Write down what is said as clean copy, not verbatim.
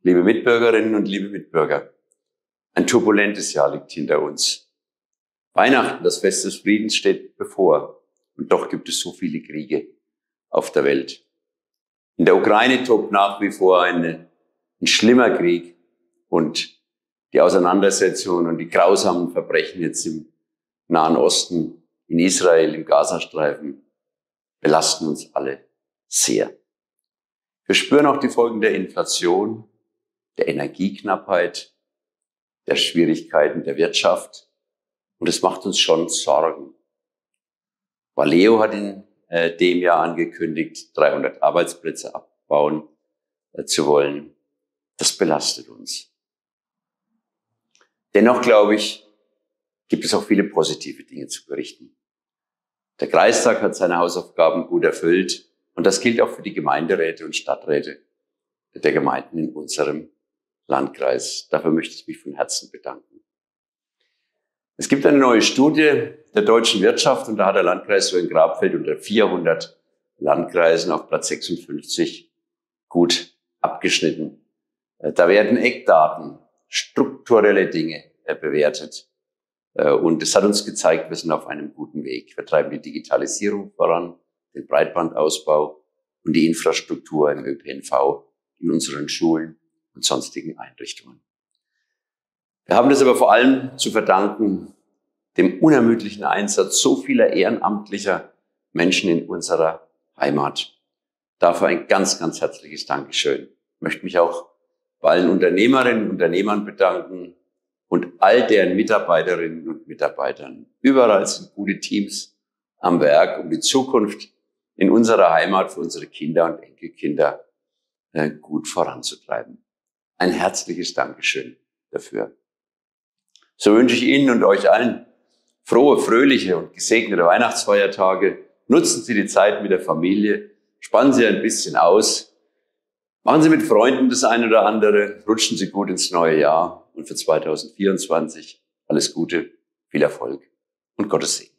Liebe Mitbürgerinnen und liebe Mitbürger, ein turbulentes Jahr liegt hinter uns. Weihnachten, das Fest des Friedens, steht bevor. Und doch gibt es so viele Kriege auf der Welt. In der Ukraine tobt nach wie vor ein schlimmer Krieg. Und die Auseinandersetzungen und die grausamen Verbrechen jetzt im Nahen Osten, in Israel, im Gazastreifen, belasten uns alle sehr. Wir spüren auch die Folgen der Inflation, der Energieknappheit, der Schwierigkeiten der Wirtschaft. Und es macht uns schon Sorgen. Valeo hat in dem Jahr angekündigt, 300 Arbeitsplätze abbauen zu wollen. Das belastet uns. Dennoch, glaube ich, gibt es auch viele positive Dinge zu berichten. Der Kreistag hat seine Hausaufgaben gut erfüllt. Und das gilt auch für die Gemeinderäte und Stadträte der Gemeinden in unserem Landkreis. Dafür möchte ich mich von Herzen bedanken. Es gibt eine neue Studie der deutschen Wirtschaft und da hat der Landkreis Rhön-Grabfeld unter 400 Landkreisen auf Platz 56 gut abgeschnitten. Da werden Eckdaten, strukturelle Dinge bewertet. Und es hat uns gezeigt, wir sind auf einem guten Weg. Wir treiben die Digitalisierung voran, den Breitbandausbau und die Infrastruktur im ÖPNV in unseren Schulen und sonstigen Einrichtungen. Wir haben das aber vor allem zu verdanken dem unermüdlichen Einsatz so vieler ehrenamtlicher Menschen in unserer Heimat. Dafür ein ganz, ganz herzliches Dankeschön. Ich möchte mich auch bei allen Unternehmerinnen und Unternehmern bedanken und all deren Mitarbeiterinnen und Mitarbeitern. Überall sind gute Teams am Werk, um die Zukunft in unserer Heimat für unsere Kinder und Enkelkinder gut voranzutreiben. Ein herzliches Dankeschön dafür. So wünsche ich Ihnen und euch allen frohe, fröhliche und gesegnete Weihnachtsfeiertage. Nutzen Sie die Zeit mit der Familie, spannen Sie ein bisschen aus, machen Sie mit Freunden das eine oder andere, rutschen Sie gut ins neue Jahr und für 2024 alles Gute, viel Erfolg und Gottes Segen.